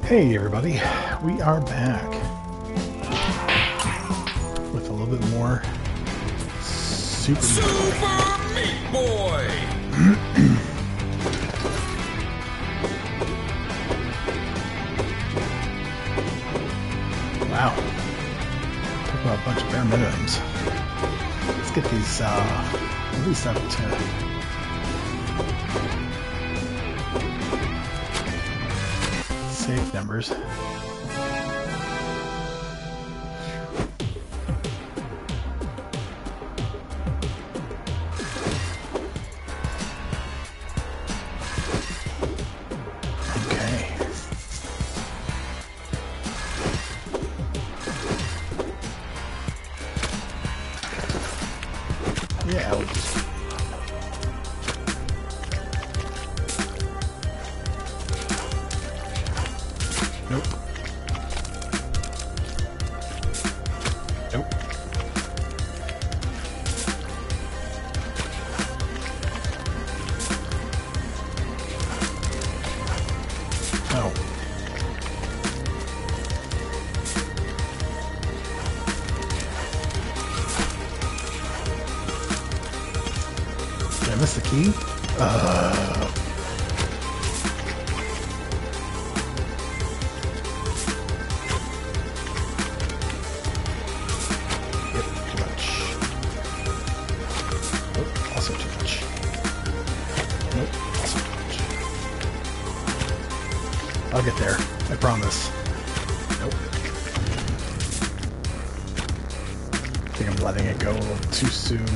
Hey everybody, we are back with a little bit more Super Meat Boy! Wow. Talk about a bunch of bare minimums. Let's get these at least up to safe numbers. Yeah, we'll just... Nope. Nope. Oh. Did I miss the key? Yep, too much. Nope, also too much. Nope, also too much. I'll get there, I promise. Nope. I think I'm letting it go a little too soon.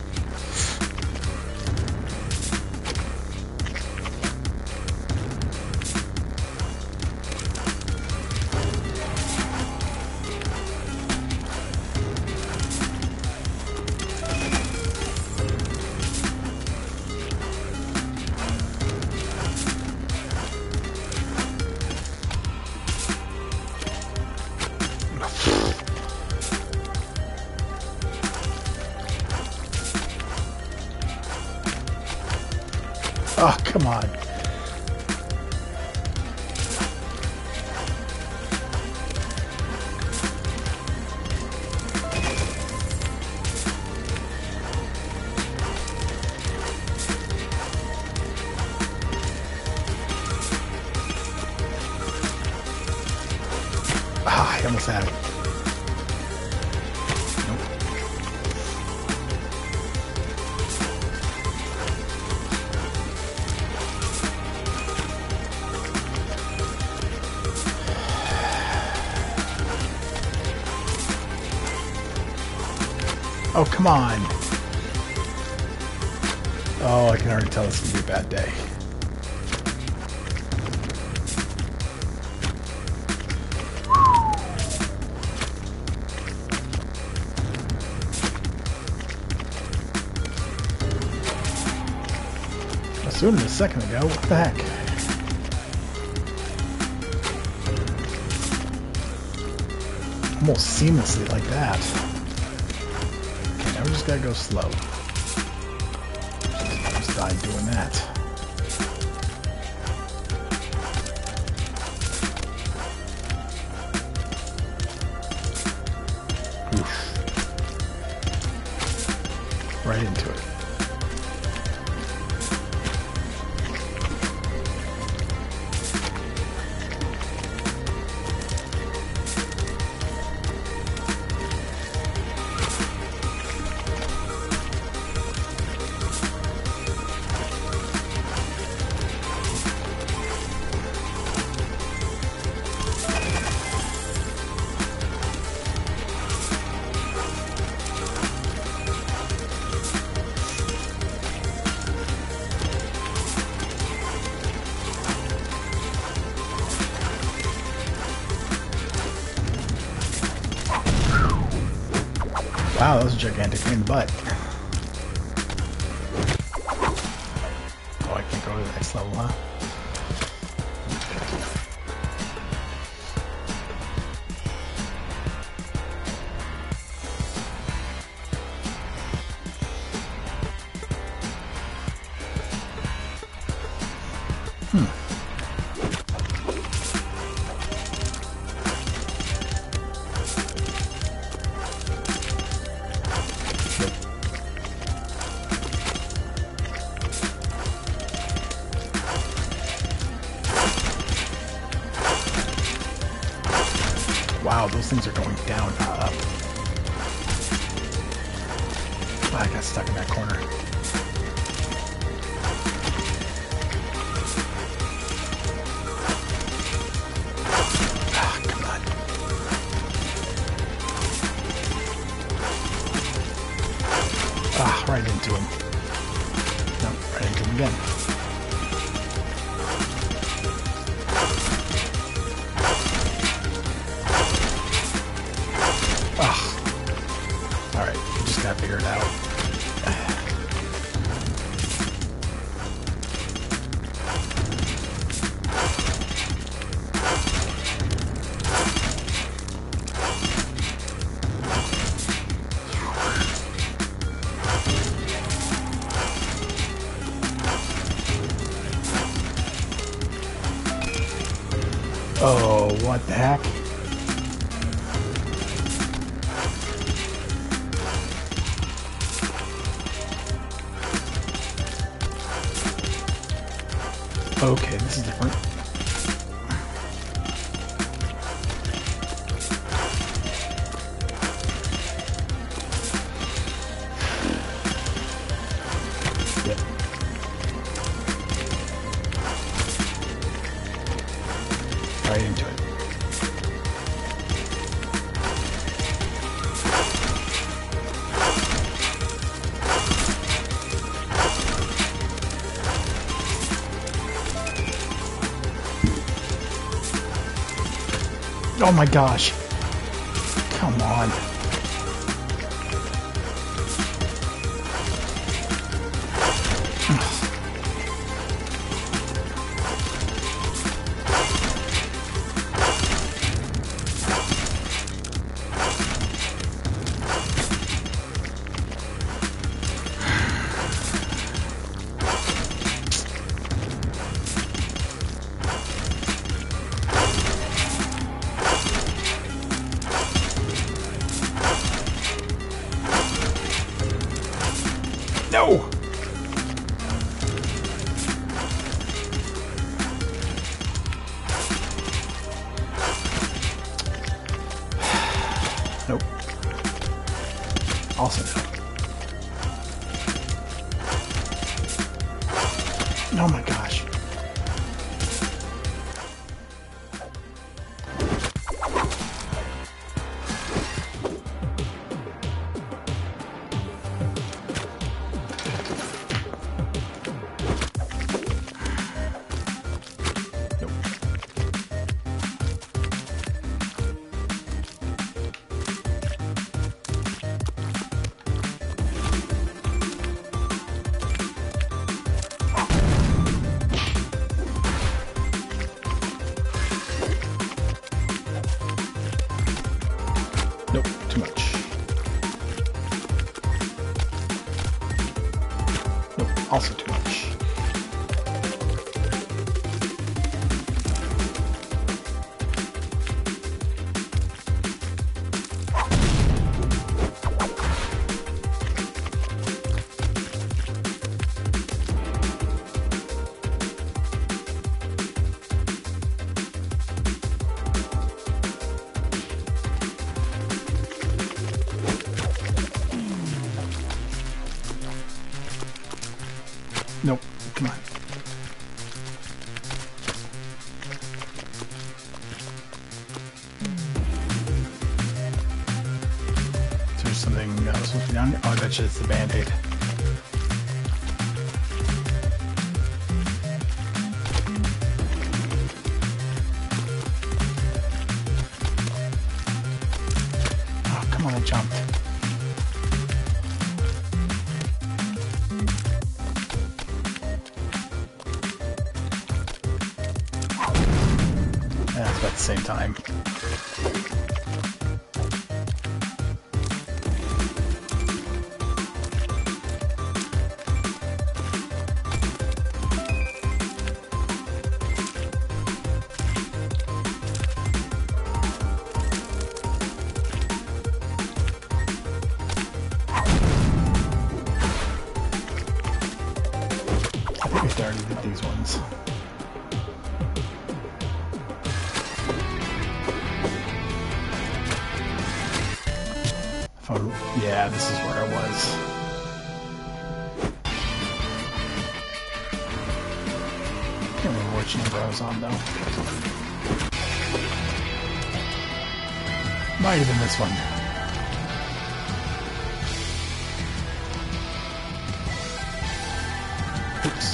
Oh, come on. Ah, I almost had it. Oh, come on. Oh, I can already tell this is going to be a bad day. I was doing it a second ago. What the heck? Almost seamlessly like that. We just gotta go slow. Just died doing that. Oof. Right into it. Wow, that was a gigantic pain in the butt. Oh, I can't go to the next level, huh? wow, those things are going down, not up. Oh, I got stuck in that corner. Ah, come on. Ah, right into him. Nope, right into him again. Alright, you just gotta figure it out. Oh, what the heck? Okay, this is different. Yep. Right into it. Oh my gosh. Come on. No! Nope. Also no. Oh my gosh. Nope, too much. Nope, also too much. Nope, come on. Is there something supposed to be down here? Oh, I bet you it's the Band-Aid. Oh, come on, I jumped. That's about the same time. I think we already did these ones. Oh, yeah, this is where I was. Can't remember which number I was on, though. Might have been this one. Oops.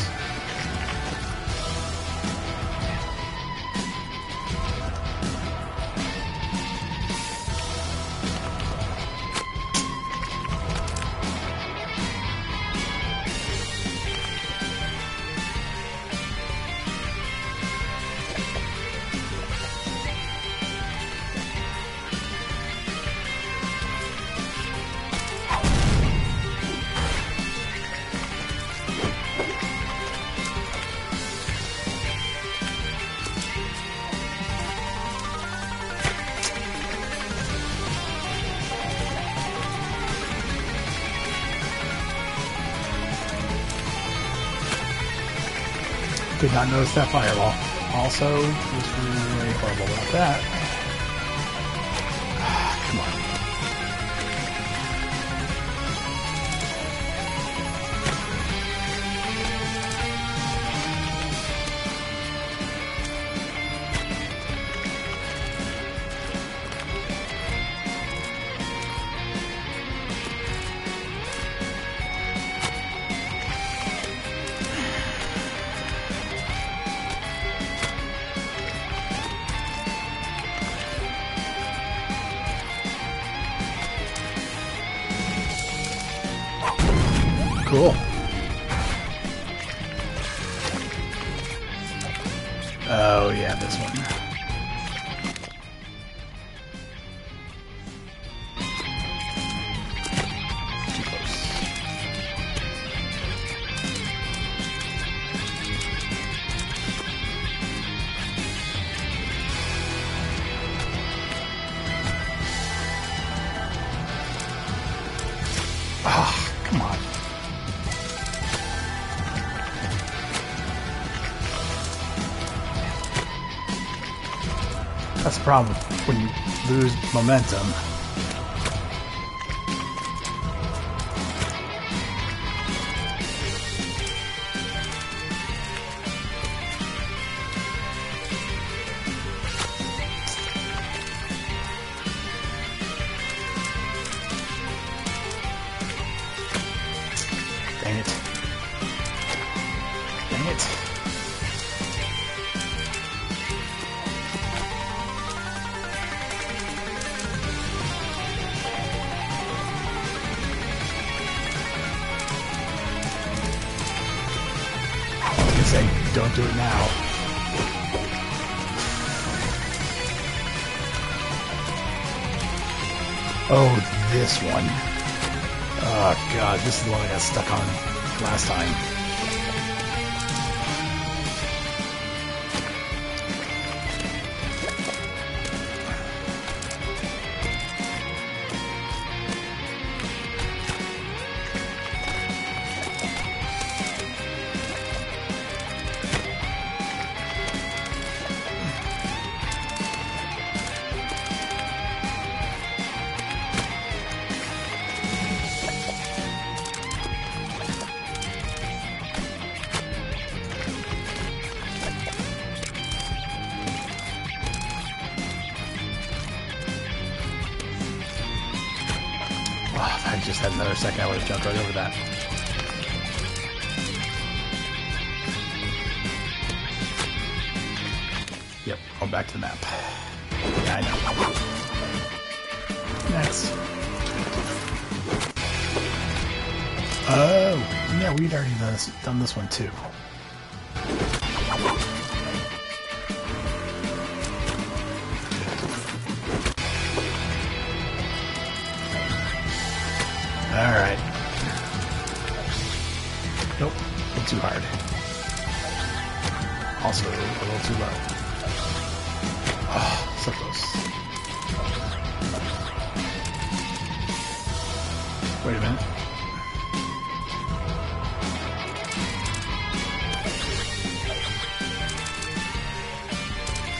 Did not notice that firewall. Also, was really horrible about that. Come on. Cool. Oh, yeah, this one. Too close. Ah, come on. That's the problem when you lose momentum. Dang it. Dang it. Say, don't do it now. Oh, this one. Oh god, this is the one I got stuck on last time. If I just had another second, I would have jumped right over that. Yep, going back to the map. Yeah, I know. Next. Oh, yeah, we'd already done this one too. Alright. Nope, a little too hard. Also, a little too low. Oh, so close. Wait a minute.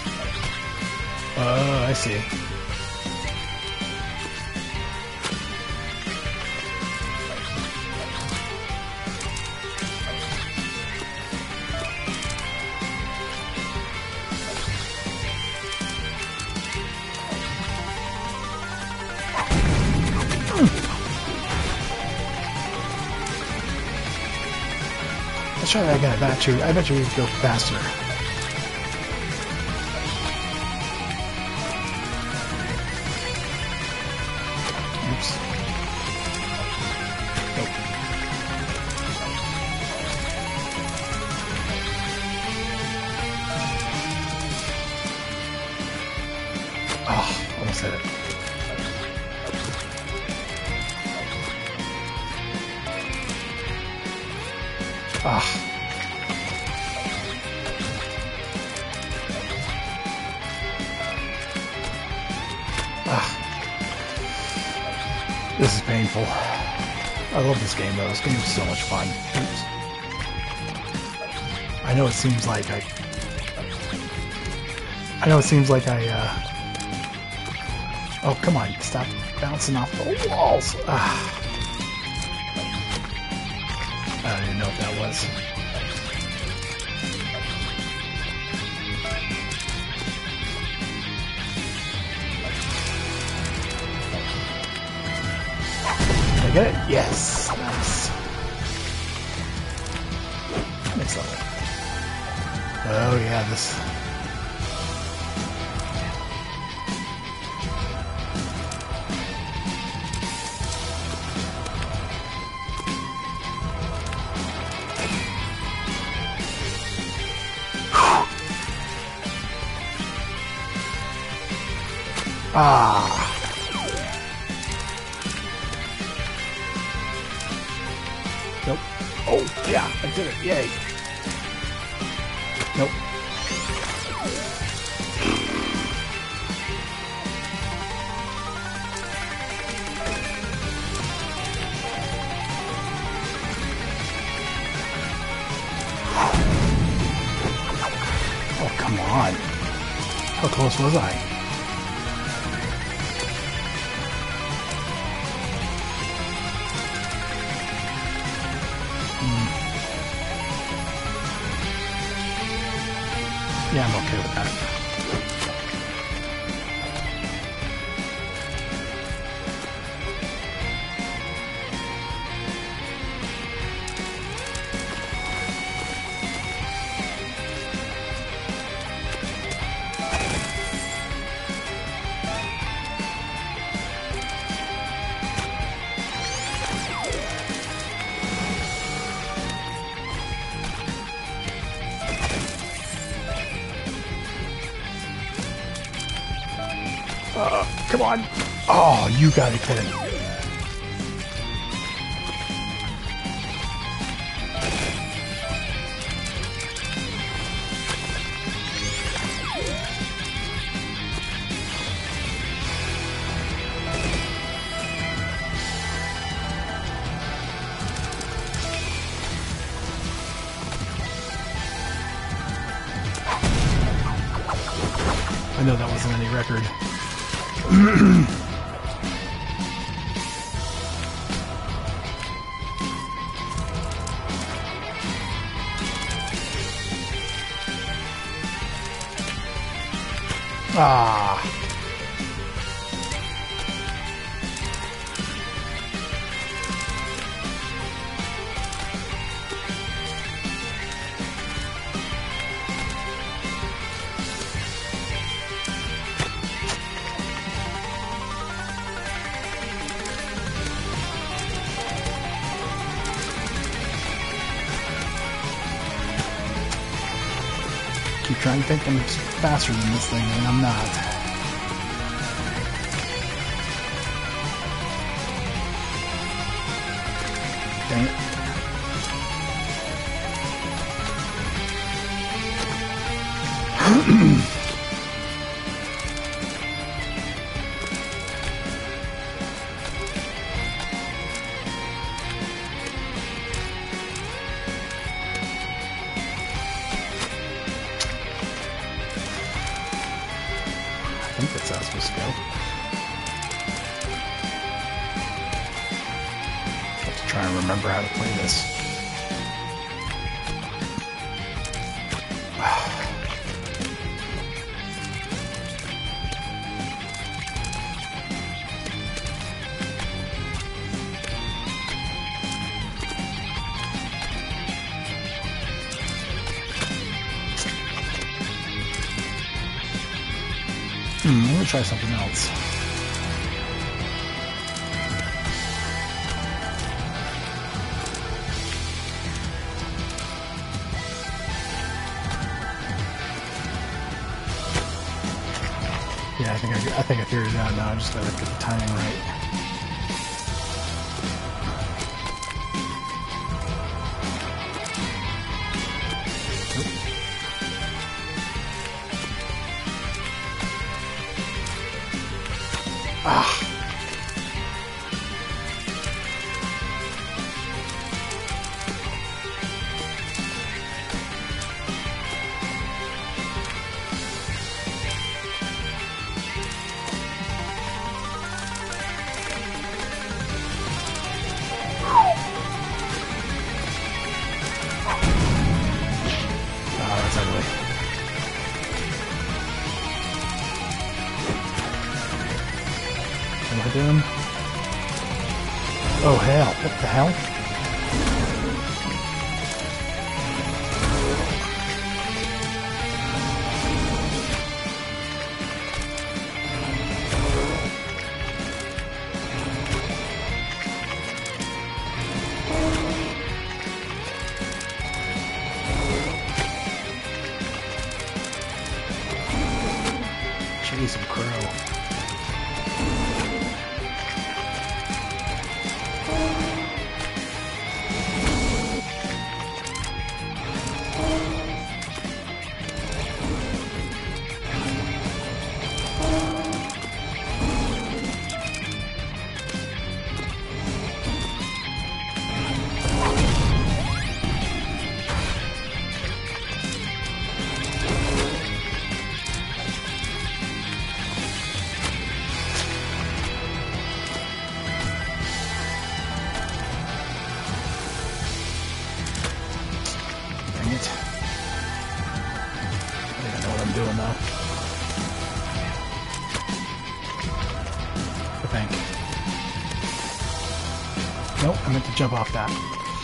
Oh, I see. Let's try that again. I bet you we could go faster. Oops. Nope. Oh, almost hit it. Ah. This is painful. I love this game though. This game is so much fun. Oops. I know it seems like I oh, come on. Stop bouncing off the walls. Ah. I don't even know what that was. Did I get it? Yes. Nice. Next level. Oh yeah, this. Ah. Nope. Oh, yeah, I did it. Yay. Nope. Oh, come on. How close was I? Yeah, I'm okay with that. Come on. Oh, you gotta be kidding. I know that wasn't any record. Ah. Keep trying to think I'm faster than this thing, and I'm not. Dang it. I think that's how it's supposed to go. I have to try and remember how to play this. I'm gonna try something else. Yeah, I think I figured it out now. I just gotta get the timing right. Ah. That's ugly. What am I doing? Oh hell, what the hell? Jeez, some crow. Dang it. I think I know what I'm doing though. I think. Nope, I meant to jump off that.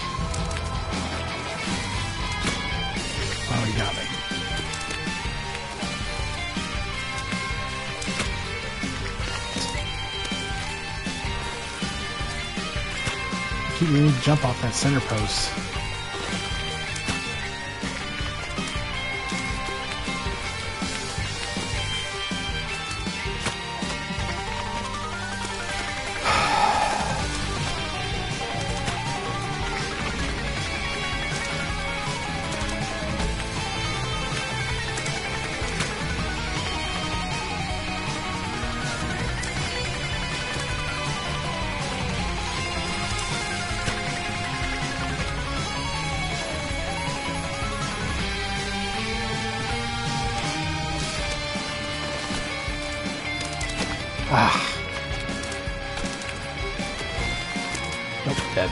Oh, you got me. I keep meaning to jump off that center post. Ah. Nope, dead.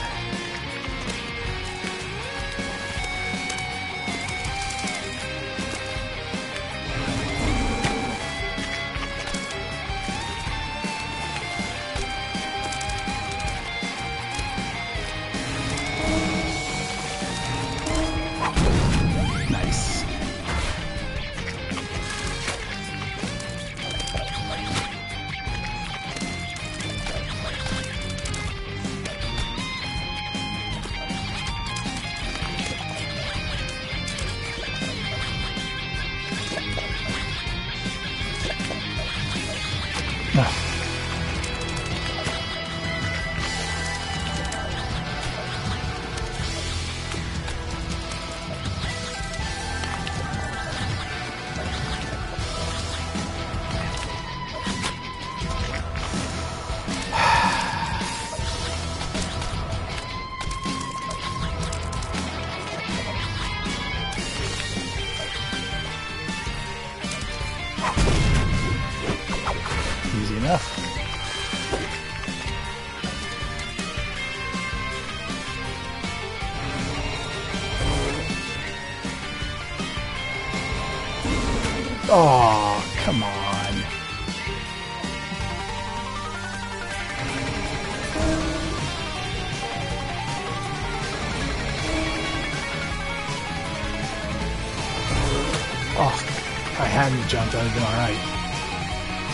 Nice. Easy enough. Oh, come on. Oh, if I hadn't jumped, I'd have been alright.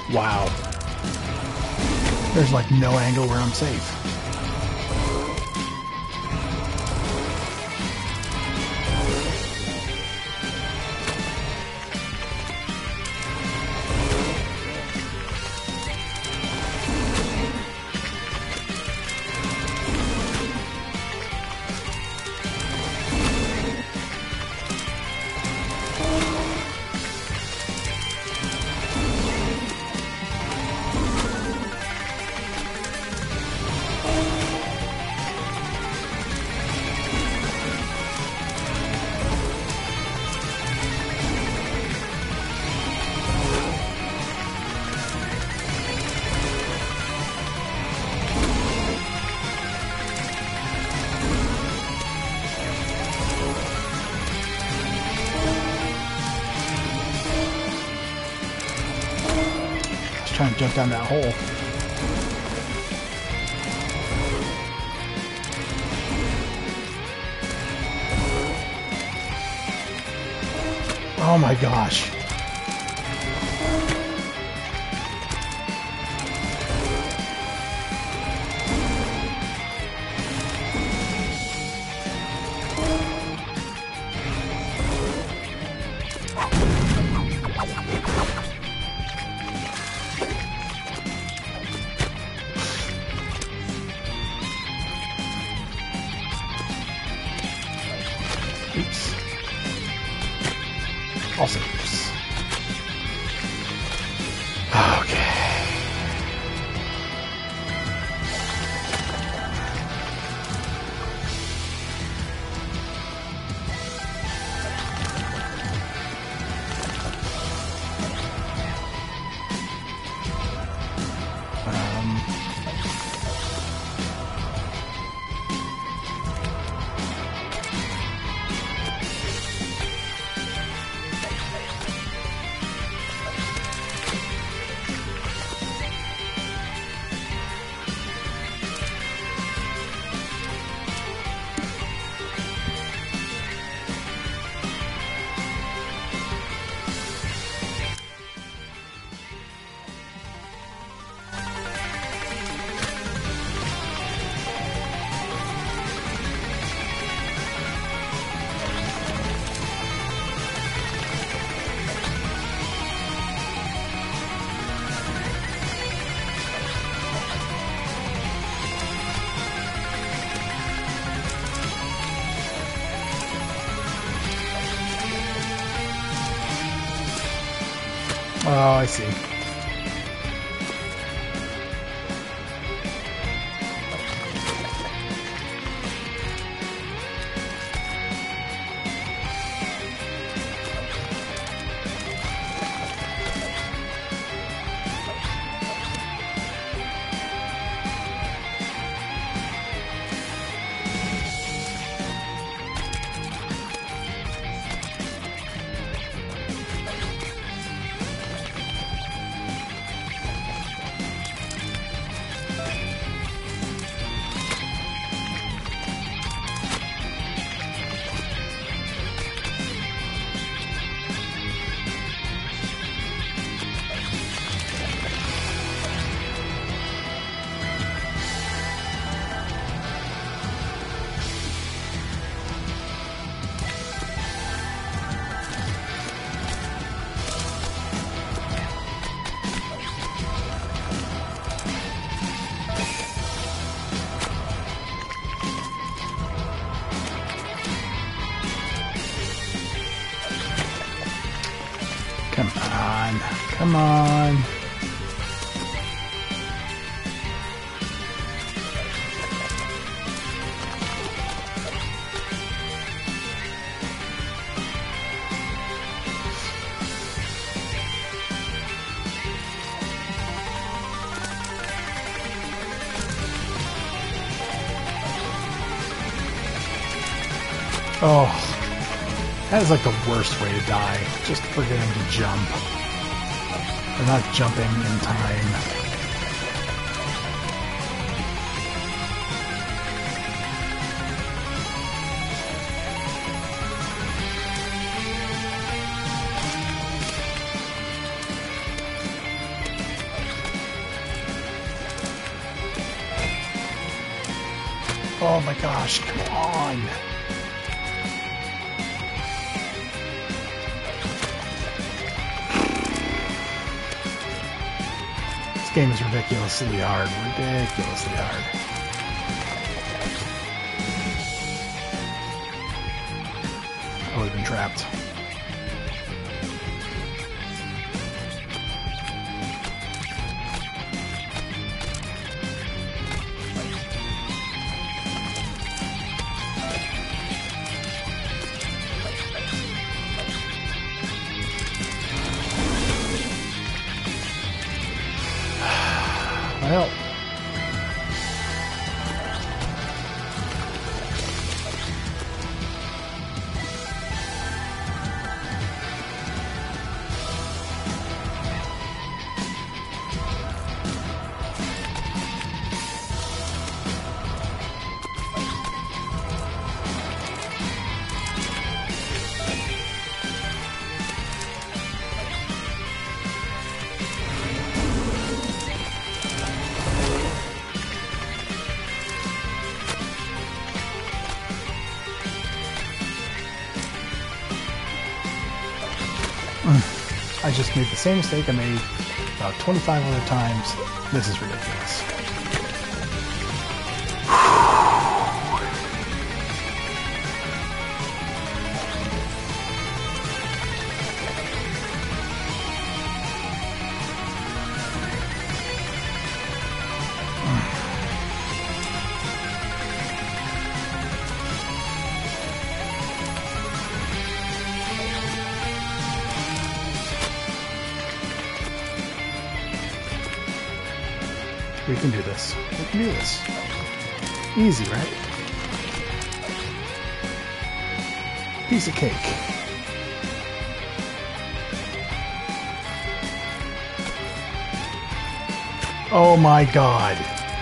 Wow. There's like no angle where I'm safe. Trying to jump down that hole. Oh my gosh. Oops. Also oops. Okay. Oh, I see. Come on. Come on. Oh, that is like the worst way to die. Just forgetting to jump. Or not jumping in time. Oh my gosh, come on. This game is ridiculously hard. Ridiculously hard. I would have been trapped. Well, I just made the same mistake I made about 25 other times. This is ridiculous. We can do this. We can do this. Easy, right? Piece of cake. Oh my god.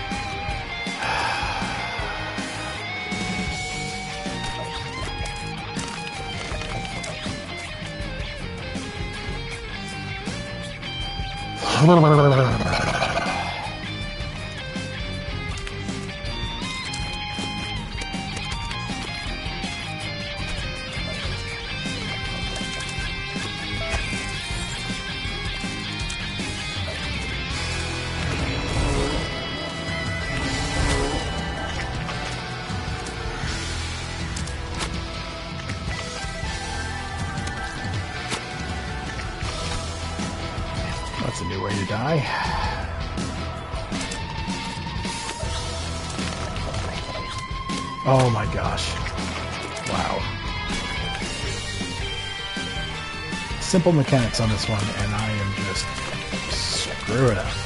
That's a new way to die. Oh my gosh. Wow. Simple mechanics on this one, and I am just screwing up.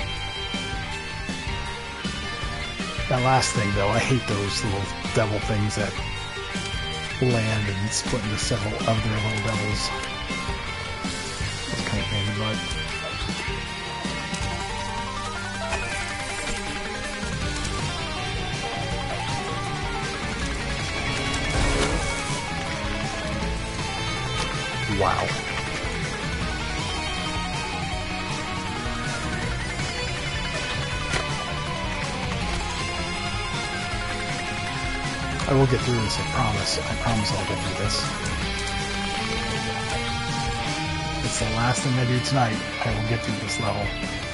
That last thing, though, I hate those little devil things that land and split into several of their little devils. It's kind of pain in the butt. Wow. I will get through this, I promise. I promise I'll get through this. It's the last thing I do tonight. I will get through this level.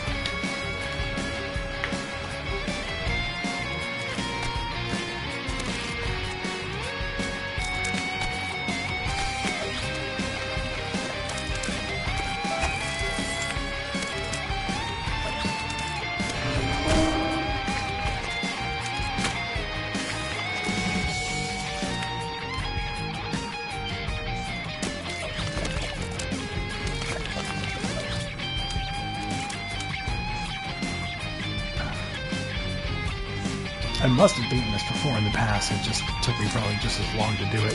I must have beaten this before in the past, it just took me probably just as long to do it.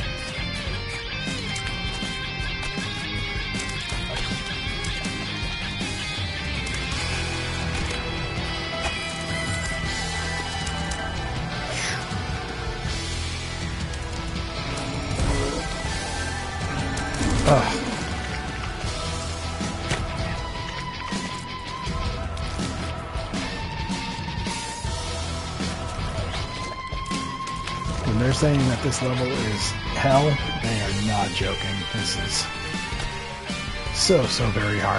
Ugh. when they're saying that this level is hell, they are not joking. This is so very hard.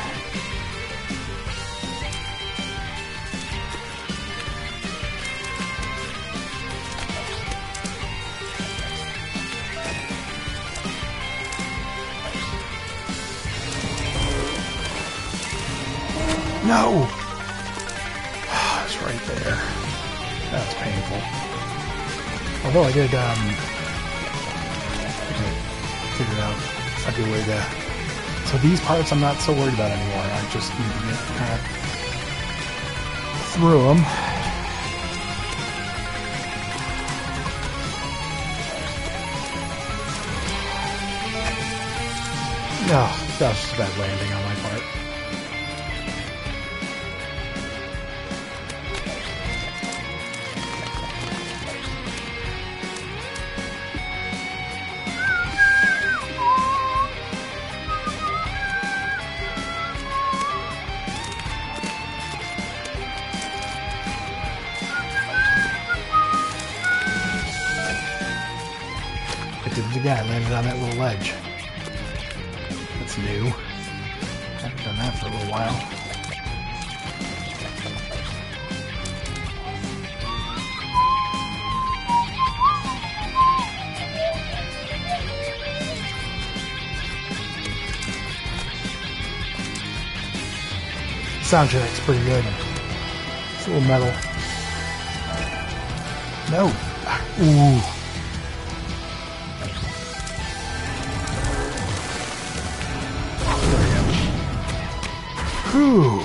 No! It's right there. That's painful. Although I did, figure out a good way to... So these parts I'm not so worried about anymore. I just need to get kind of through them. No, that was just a bad landing on my part. Yeah, I landed on that little ledge. That's new. Haven't done that for a little while. Soundtrack's pretty good. It's a little metal. No. Ooh. Whew.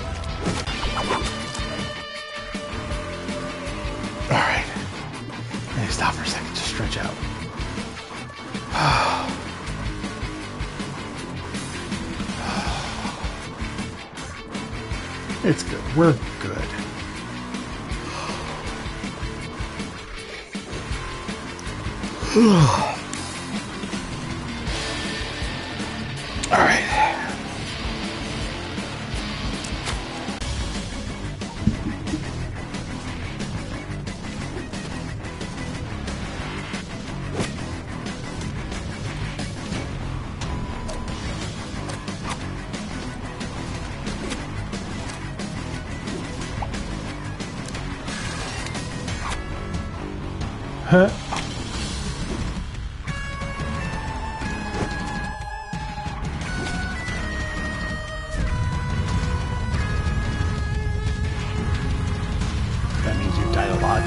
Alright. I need to stop for a second to stretch out. It's good. We're good. Alright. Huh? That means you died a lot.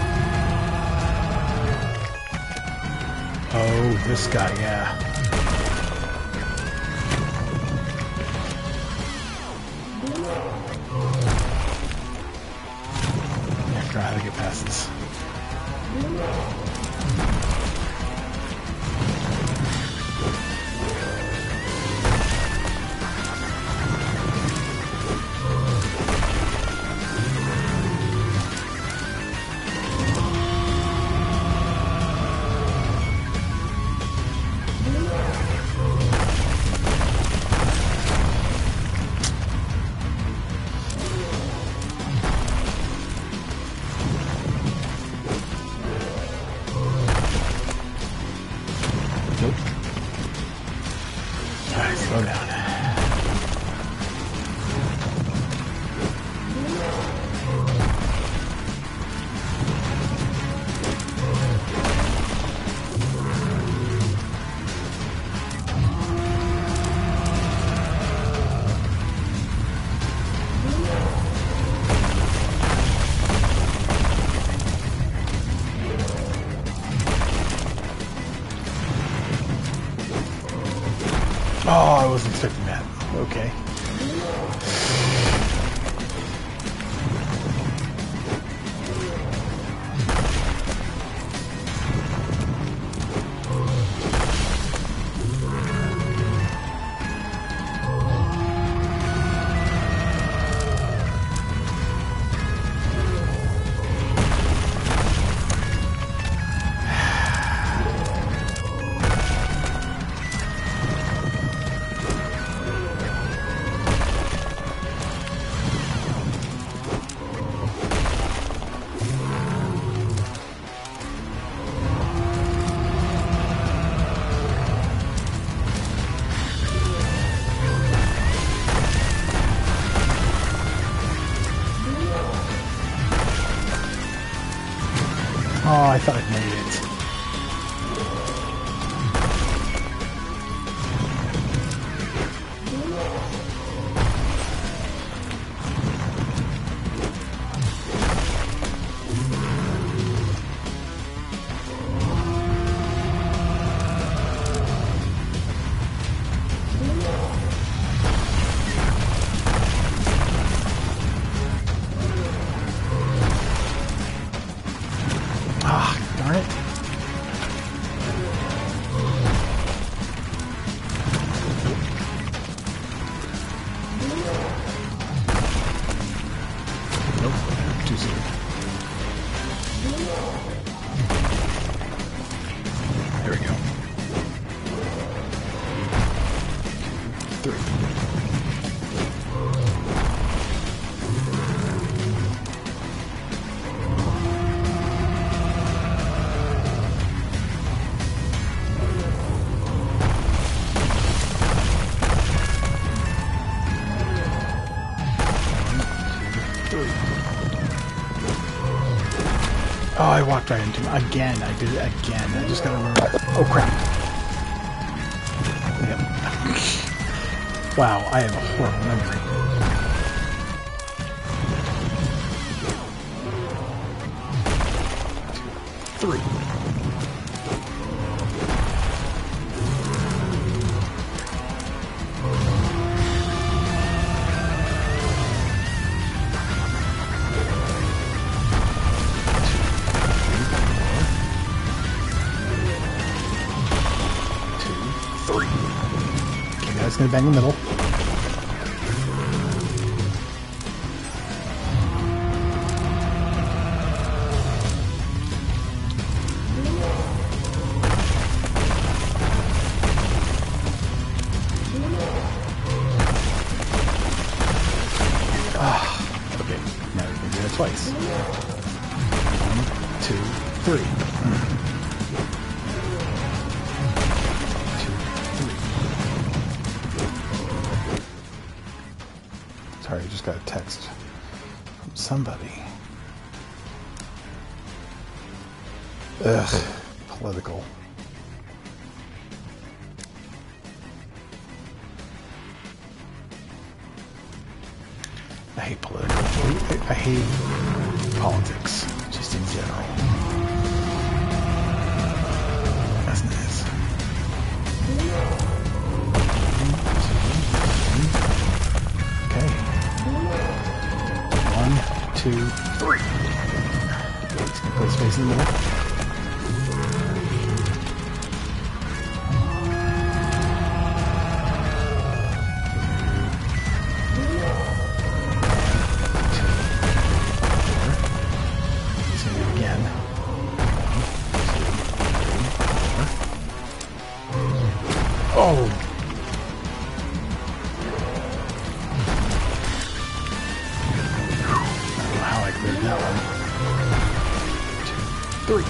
Oh, this guy, yeah. I have to know how to get past this. Oh, I thought I'd made it. Ah, darn it. Nope, too soon. There we go. 2, 3. Oh, I walked right into him. Again, I did it again. I just gotta remember. Oh, crap. Yep. Wow, I have a horrible memory. 2, 3. Okay, now it's gonna bang the middle. Okay, now we can do it twice. 1, 2, 3. 2, 3. Sorry, I just got a text from somebody. Ugh, political. I hate political. I hate politics, just in general. That's nice. Okay. 1, 2, 3. Let's put his face in the middle. Oh! I don't know how I cleared that one. 2, 3.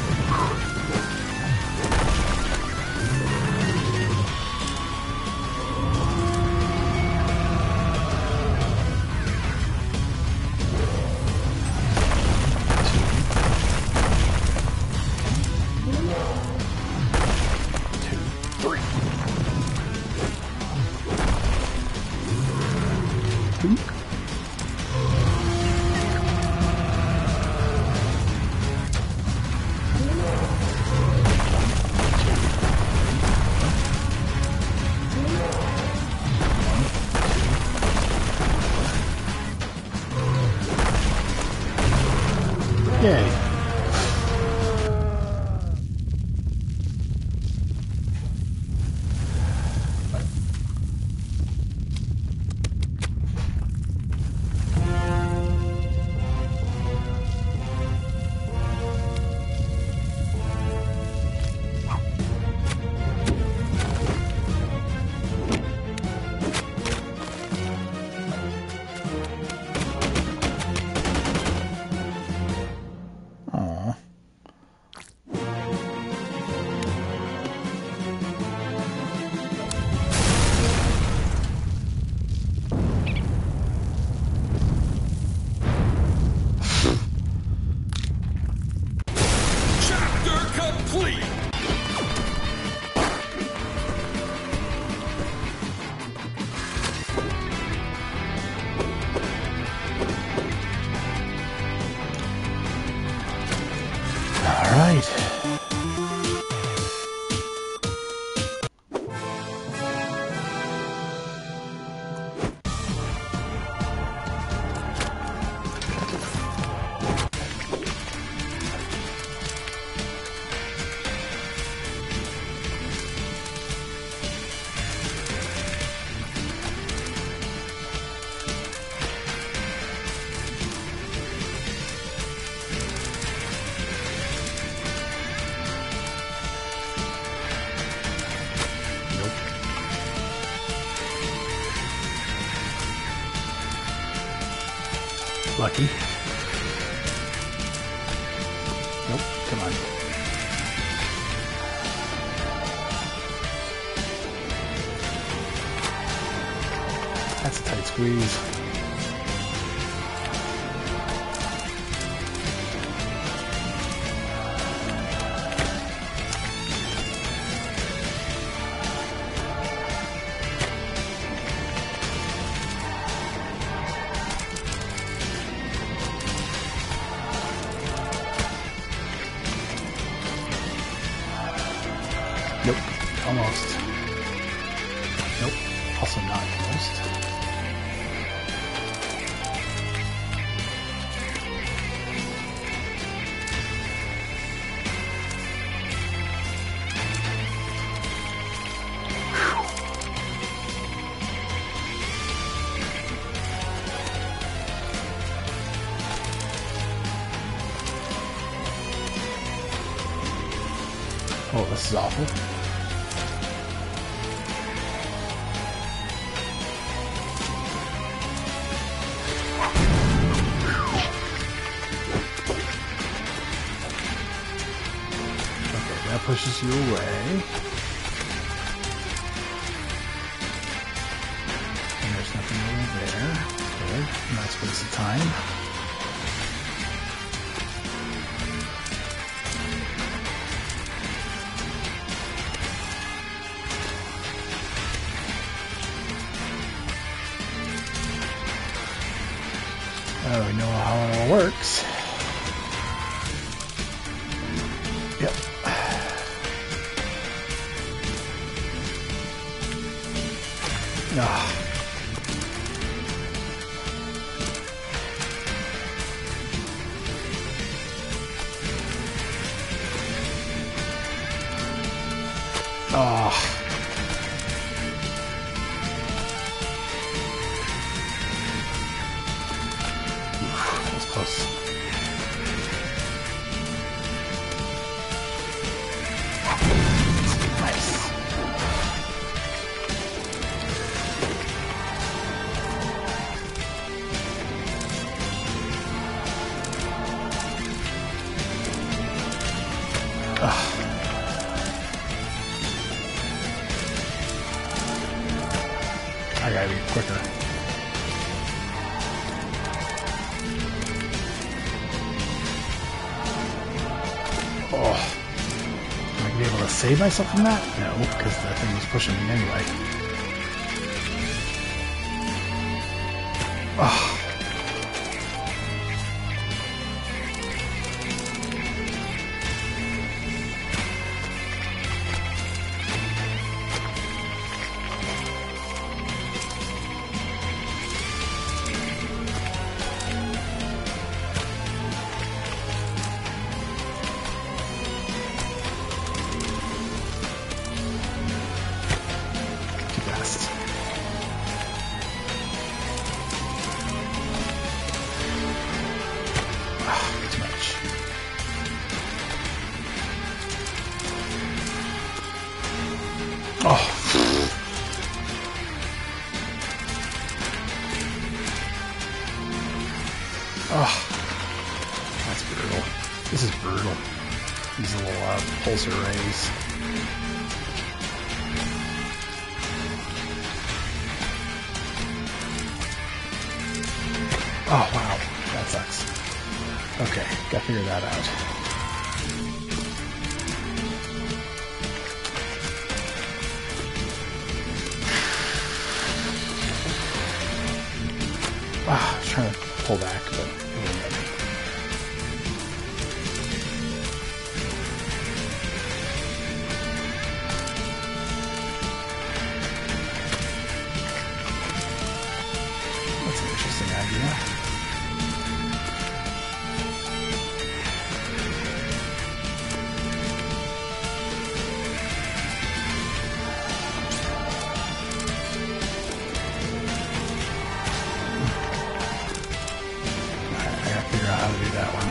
Yay. Lucky. Nope, come on. That's a tight squeeze. Nope, almost. Nope, also not almost. Oh, this is awful. Okay, that pushes you away. And there's nothing over there. Good. Nice waste of time. Oh, we know how it all works. Yep. Ah. Oh. That's close. Nice. I gotta be quicker. Oh. Am I gonna be able to save myself from that? No, because that thing was pushing me anyway. Oh. Too fast. Too much. Oh. Oh. That's brutal. This is brutal. These little pulsar rays. Oh, wow. That sucks. Okay, gotta figure that out. I was trying to pull back, but it wouldn't let me. That's an interesting idea. I gotta figure out how to do that one.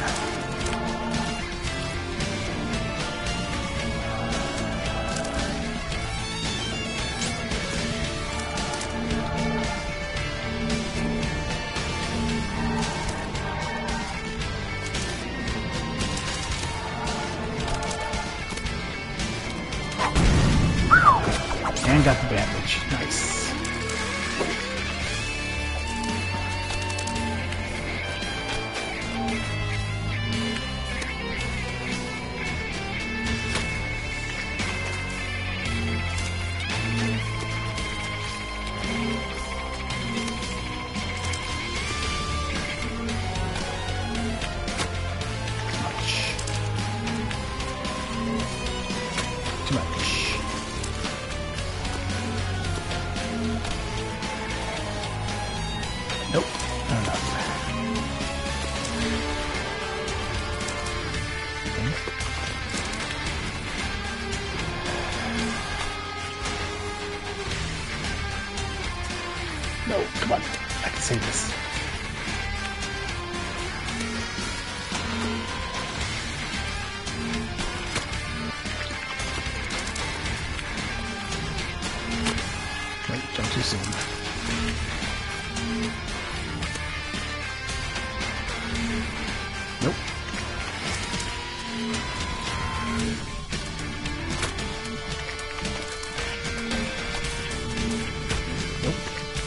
got the bandage. Nice. Too much. Nope, not enough. No, come on. I can save this. Wait, jump too soon. Nope. Nope.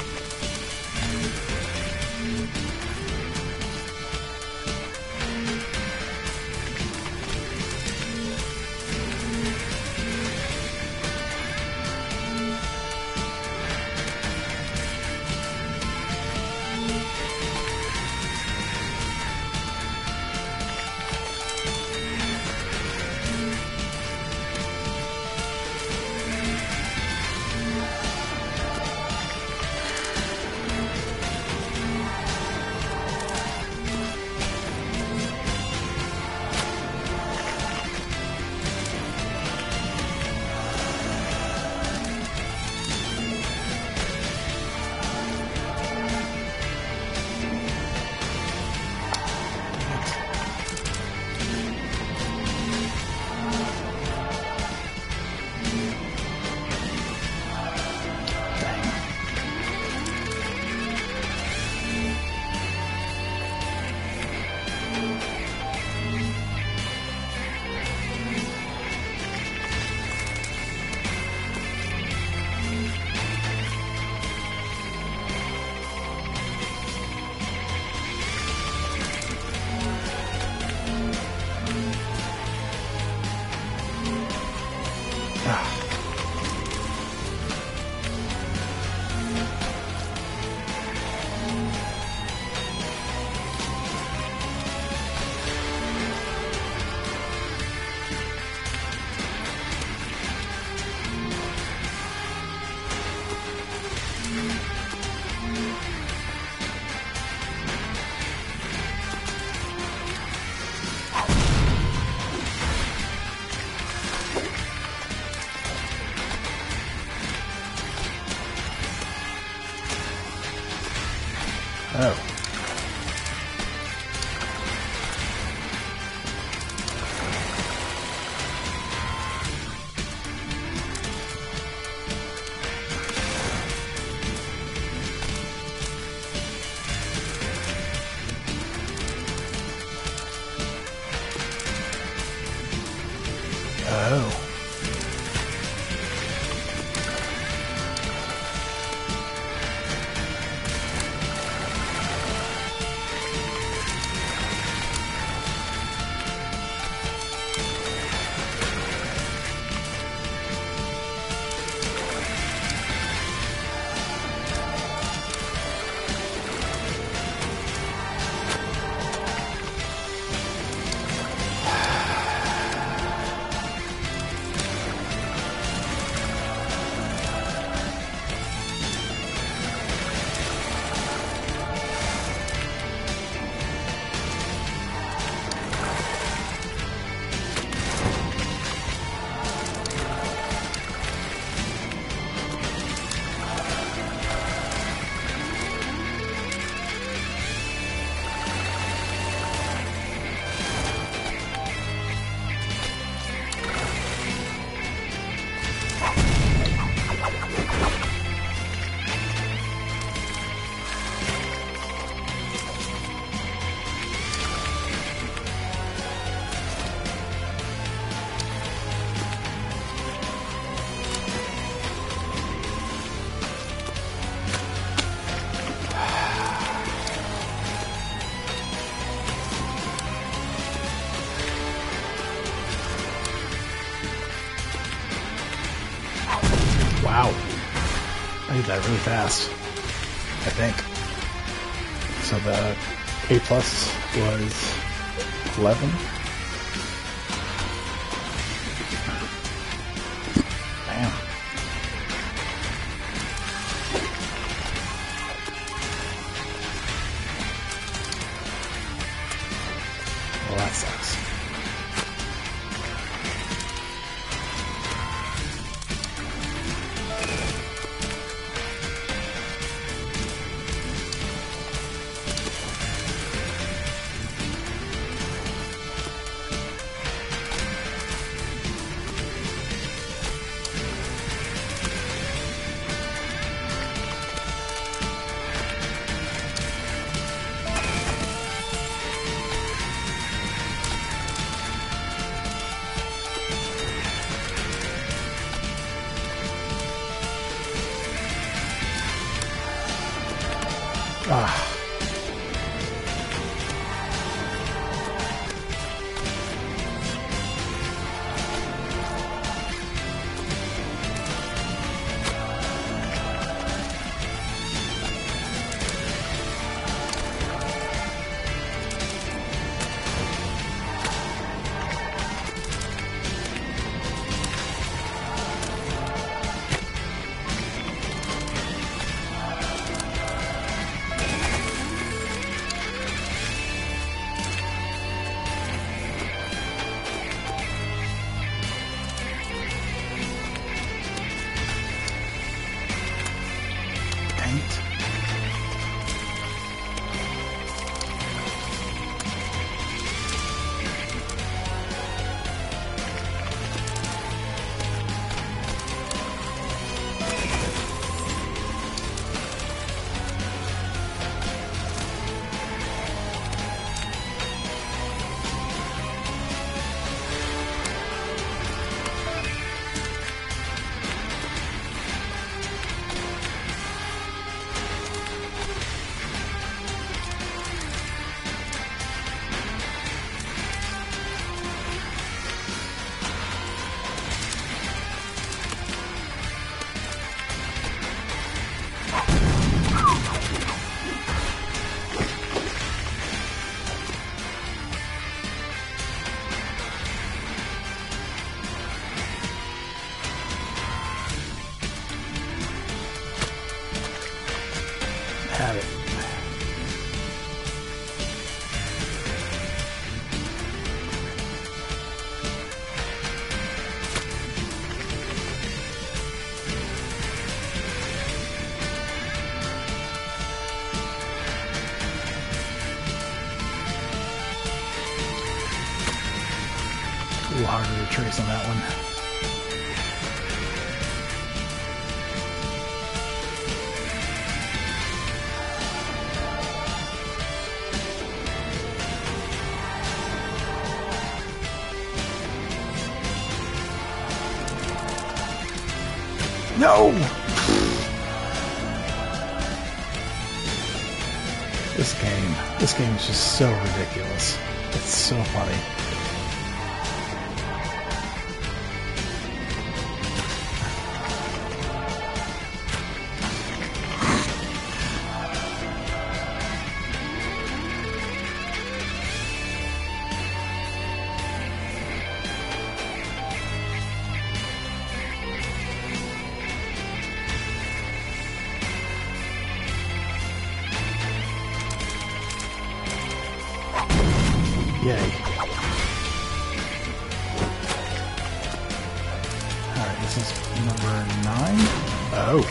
Oh. Oh. that really fast, I think. So the A plus was 11. Bam. Well, that sucks. Ah. Paint. Have it. A little harder to trace on that one. No! This game is just so ridiculous. It's so funny. Yay. Alright, this is number 9. Oh.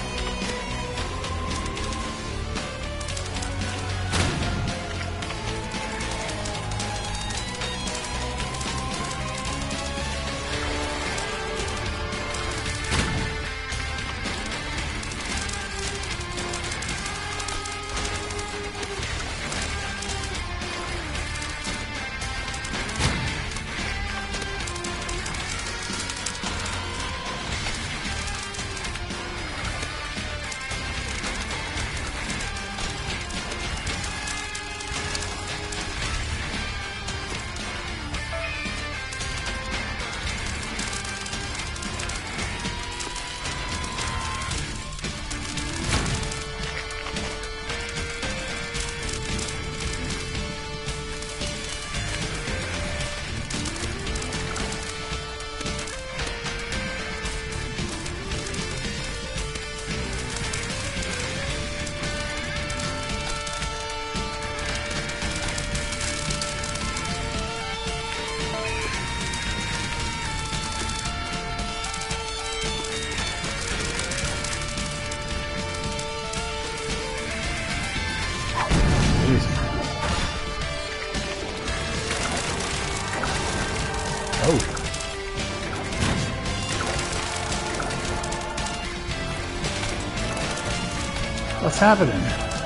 What's happening?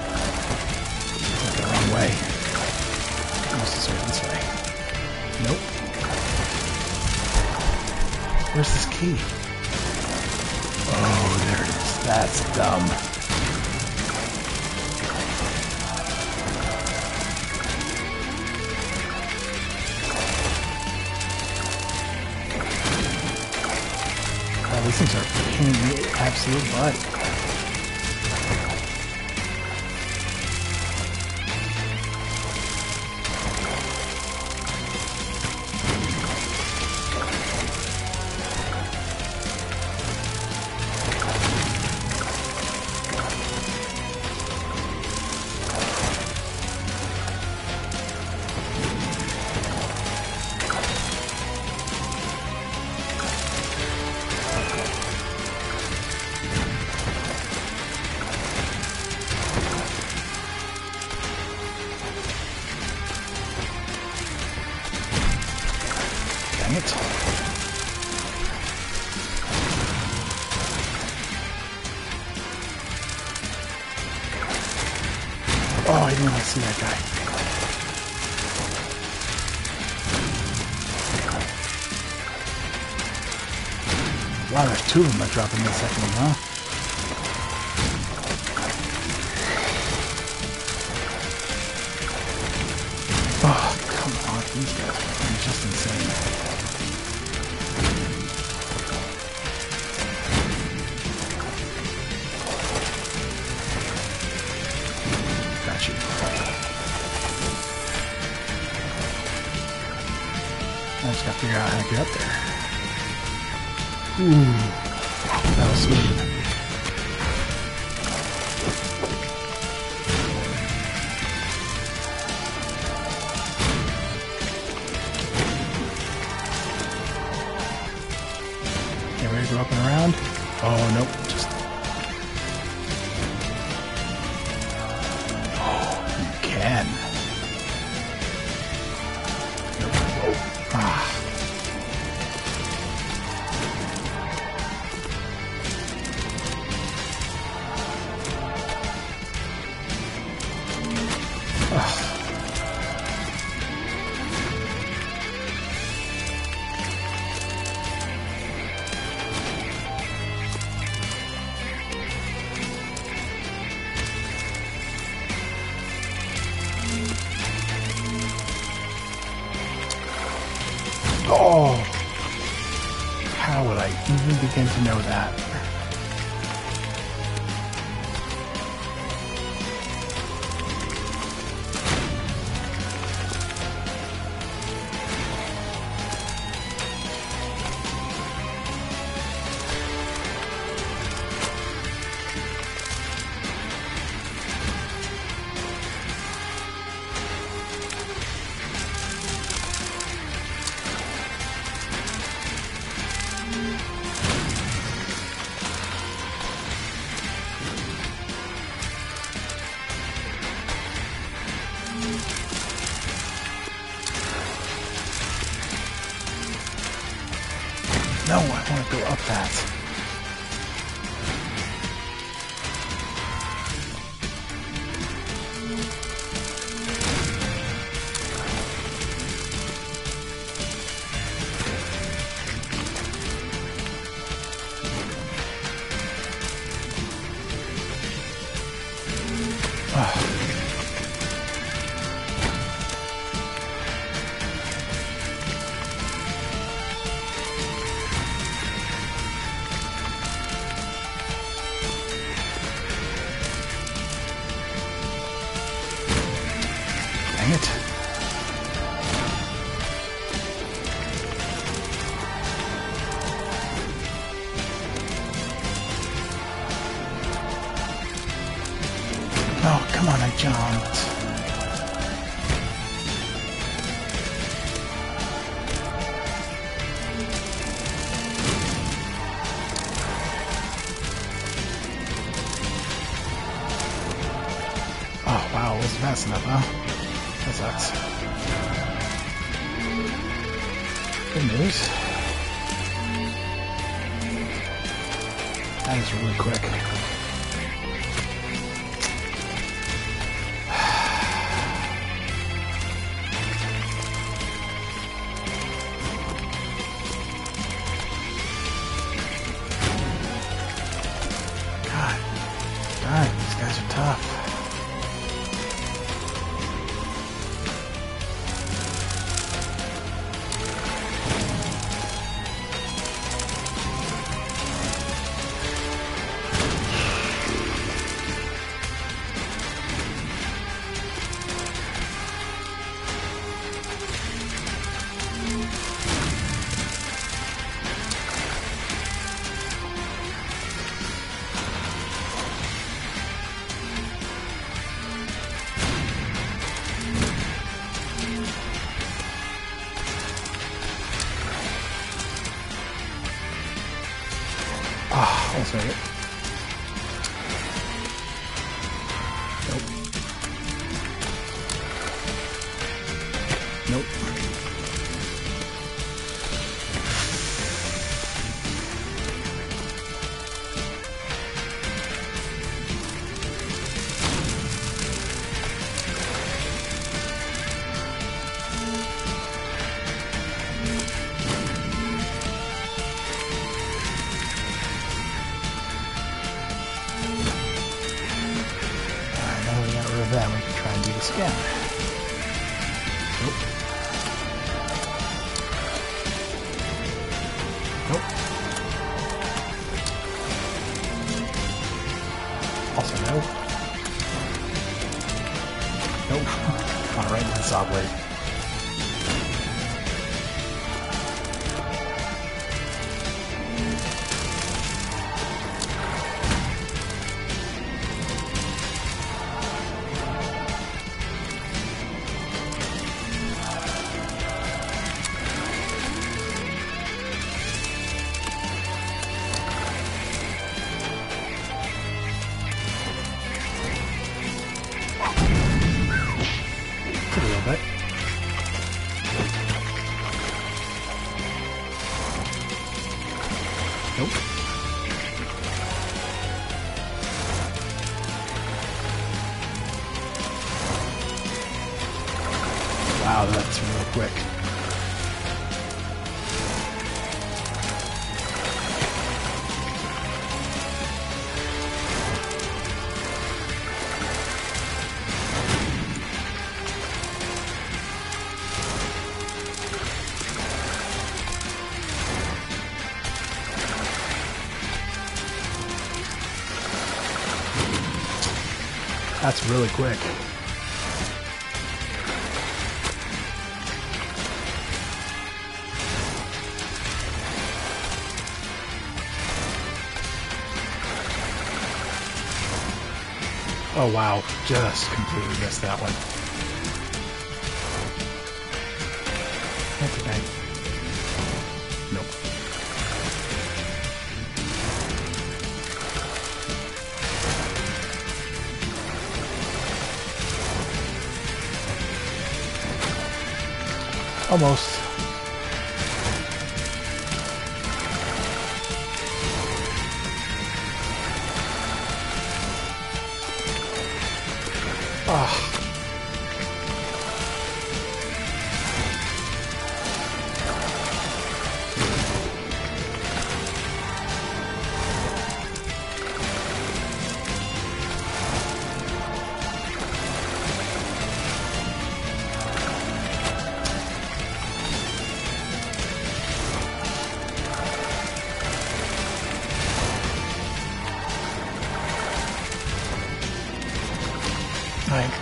The wrong way. Almost this way. Nope. Where's this key? Oh, there it is. That's dumb. These things are paining me absolute butt. Dang it. Oh, I didn't want to see that guy. Wow, there's two of them that dropped in the second one, huh? Oh, come on, these guys are just insane. Got you. I just gotta figure out how to get up there. Ooh, that was smooth. Ready to go up and around? Oh, nope. Just... Oh, you can. Nope. Ah. Ugh. Oh, how would I even begin to know that? No, I want to go up that. Dang it. Oh, come on, I jumped. Oh, wow, it was fast enough, huh? That sucks. Good news. That is really quick. second. Nope. Nope. Then we can try and do this again. Nope. Nope. Also no. Nope. Come on, right into the saw blade. A little bit. Nope. Wow, that's real quick. That's really quick. Oh wow, just completely missed that one. Okay. Nope. Almost. Ah. Like,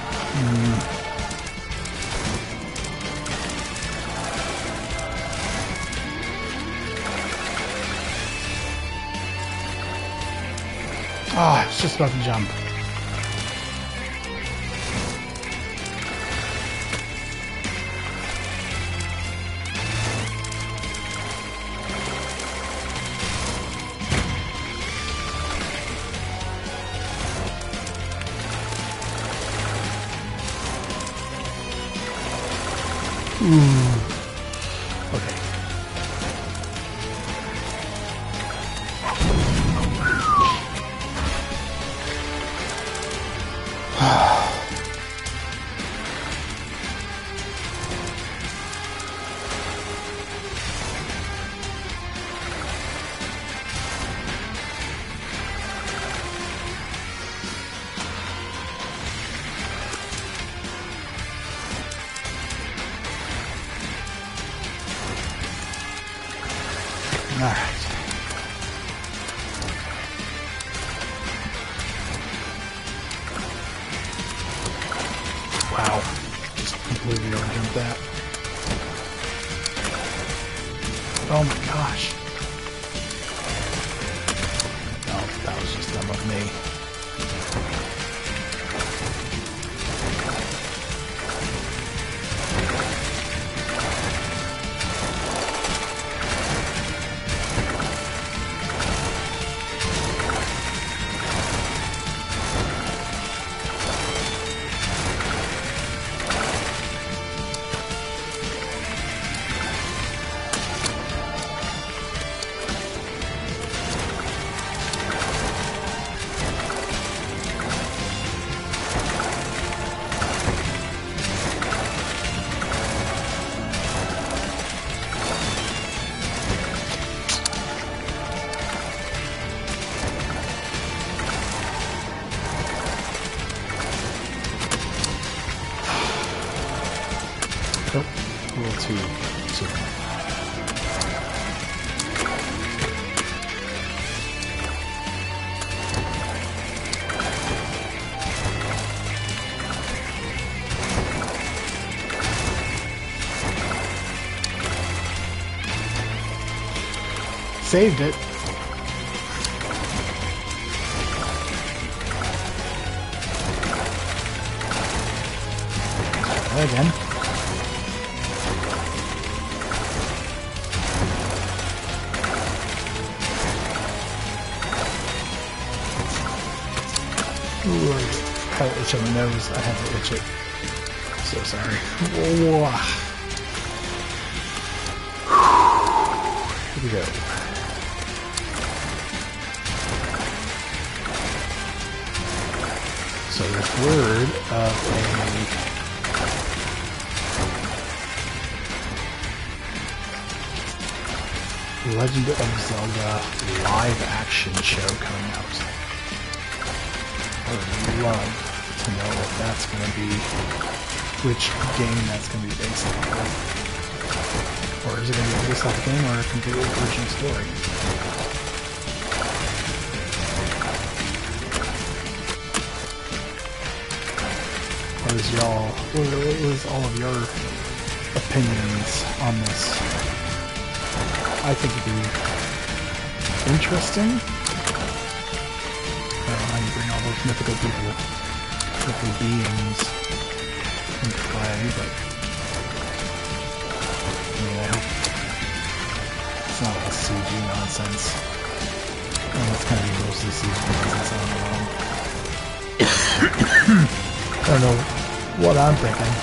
I was just about to jump. Okay. All right. Wow. Just completely overjumped that. Oh my gosh. Oh, that was just dumb of me. Nope, a little too soon. Saved it. Try again. Ooh, I have an itch on the nose. I have to itch it. So sorry. Whoa. Here we go. So there's word of a Legend of Zelda live action show coming out. I would love to know if that's going to be, which game that's going to be based off of. Or is it going to be based off a game or a completely original story? What is all of your opinions on this? I think it'd be interesting. I don't know how you bring all those mythical beings into play, but I mean, I hope it's not all CG nonsense. And it's going to be mostly CG nonsense on the I don't know what I'm thinking.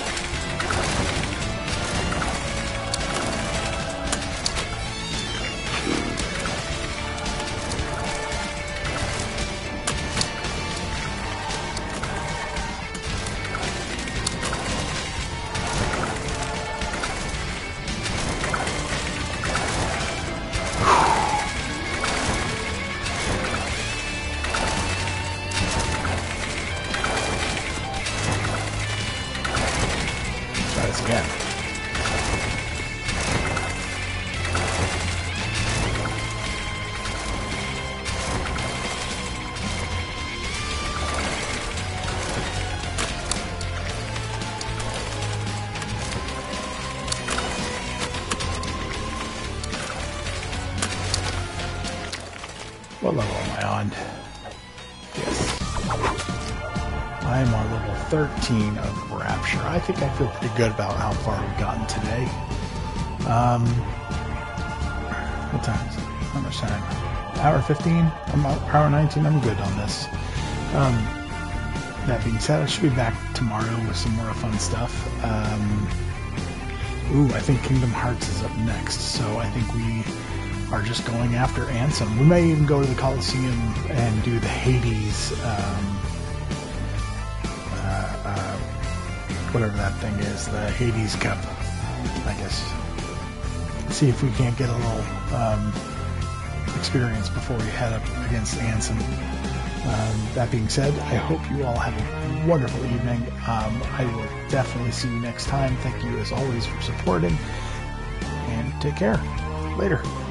Again. What level am I on? Yes. I am on level 13 of Rapture. I think I feel pretty good about how far we've gotten today. What time is it? How much time? Hour 15? I'm hour 19. I'm good on this. That being said, I should be back tomorrow with some more fun stuff. I think Kingdom Hearts is up next, so I think we are just going after Ansem. We may even go to the Coliseum and do the Hades, whatever that thing is, the Hades Cup, I guess. See if we can't get a little experience before we head up against Ansem. That being said, I hope you all have a wonderful evening. I will definitely see you next time. Thank you as always for supporting, and take care. Later.